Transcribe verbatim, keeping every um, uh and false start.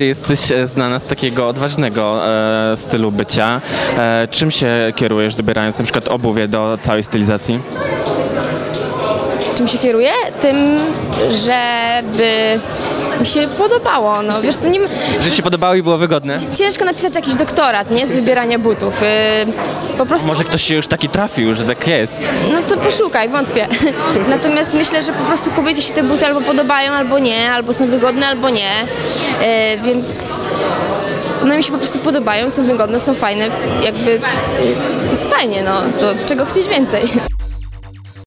Jesteś e, znana z takiego odważnego e, stylu bycia. E, czym się kierujesz, dobierając na przykład obuwie do całej stylizacji? Czym się kieruję? Tym, żeby mi się podobało, no wiesz, to nie... Że się podobało i było wygodne? Ciężko napisać jakiś doktorat, nie? Z wybierania butów. Yy, po prostu... Może ktoś się już taki trafił, że tak jest. No to poszukaj, wątpię. Natomiast myślę, że po prostu kobiecie się te buty albo podobają, albo nie, albo są wygodne, albo nie. Yy, więc no mi się po prostu podobają, są wygodne, są fajne, jakby yy, jest fajnie, no to czego chcieć więcej.